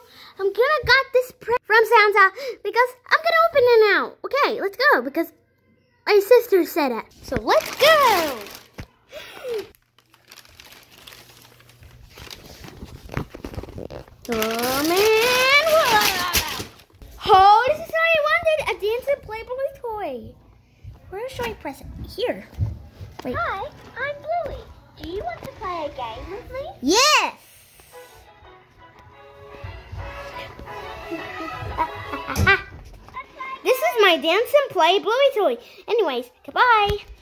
I'm gonna get this present from Santa because I'm gonna open it now. Okay, let's go because my sister said it. So let's go. Oh man! Oh, this is what I wanted! A dance and Playboy toy. Where should I press it? Here. Wait. Hi, I'm Bluey. Do you want to play a game with me? Yes! This is my dance and play Bluey toy. Anyways, goodbye.